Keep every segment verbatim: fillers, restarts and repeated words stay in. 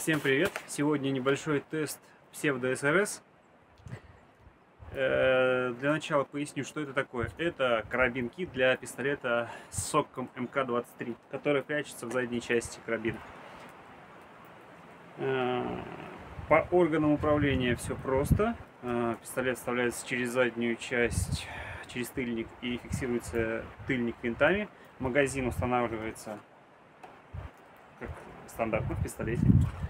Всем привет! Сегодня небольшой тест псевдо эс эр эс. Для начала поясню, что это такое. Это карабин-кит для пистолета с соком эм ка двадцать три, который прячется в задней части карабина. По органам управления все просто. Пистолет вставляется через заднюю часть, через тыльник, и фиксируется тыльник винтами. Магазин устанавливается как стандартно в пистолете.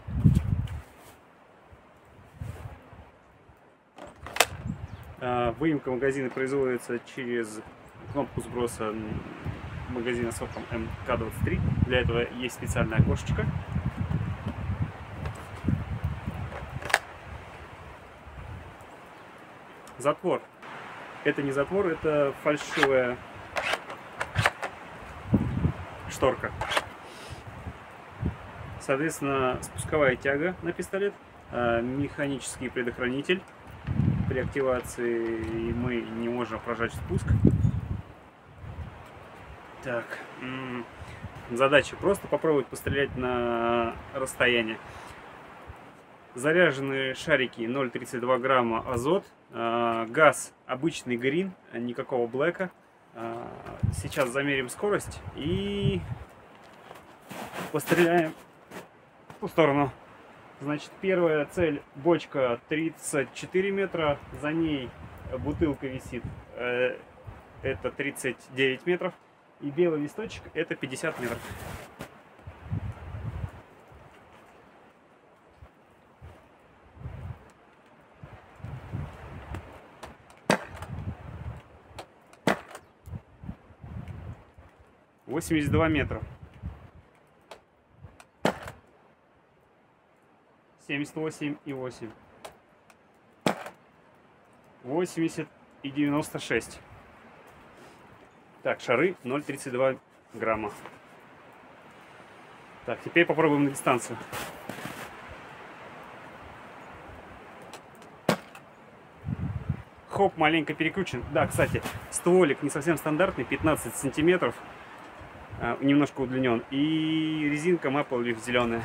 Выемка магазина производится через кнопку сброса магазина с соком эм ка двадцать три. Для этого есть специальное окошечко. Затвор. Это не затвор, это фальшивая шторка. Соответственно, спусковая тяга на пистолет, механический предохранитель. При активации мы не можем прожать спуск. Так, задача просто попробовать пострелять на расстояние. Заряженные шарики ноль целых тридцать два грамма азот, газ обычный грин, никакого блэка. Сейчас замерим скорость и постреляем в ту сторону. Значит, первая цель — бочка тридцать четыре метра, за ней бутылка висит, э, это тридцать девять метров, и белый листочек — это пятьдесят метров. восемьдесят два метра. семьдесят восемь и восемь. восемьдесят и девяносто шесть. Так, шары ноль целых тридцать два грамма. Так, теперь попробуем на дистанцию. Хоп, маленько перекручен. Да, кстати, стволик не совсем стандартный, пятнадцать сантиметров. Немножко удлинен. И резинка Maple Leaf зеленая.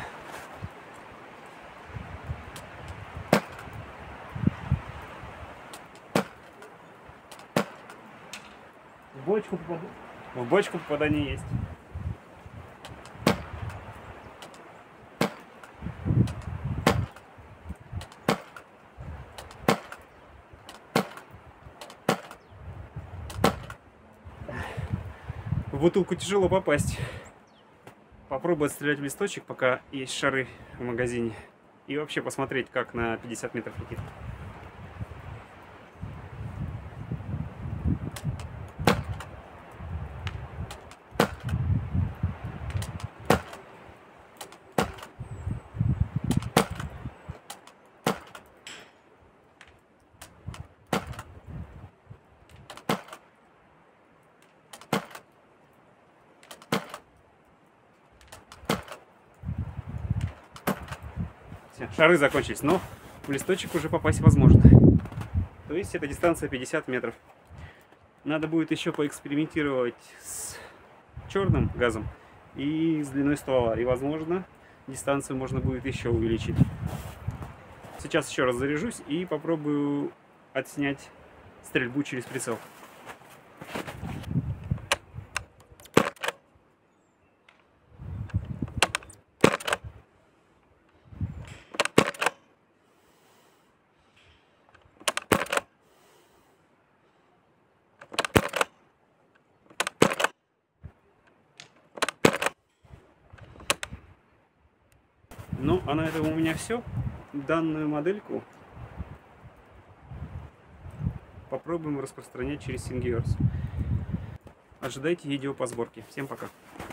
В бочку попаду. В бочку попадание есть. В бутылку тяжело попасть. Попробую отстрелять в листочек, пока есть шары в магазине. И вообще посмотреть, как на пятьдесят метров летит. Шары закончились, но в листочек уже попасть возможно. То есть это дистанция пятьдесят метров. Надо будет еще поэкспериментировать с черным газом и с длиной ствола. И, возможно, дистанцию можно будет еще увеличить. Сейчас еще раз заряжусь и попробую отснять стрельбу через прицел. Ну, а на этом у меня все. Данную модельку попробуем распространять через Thingiverse. Ожидайте видео по сборке. Всем пока!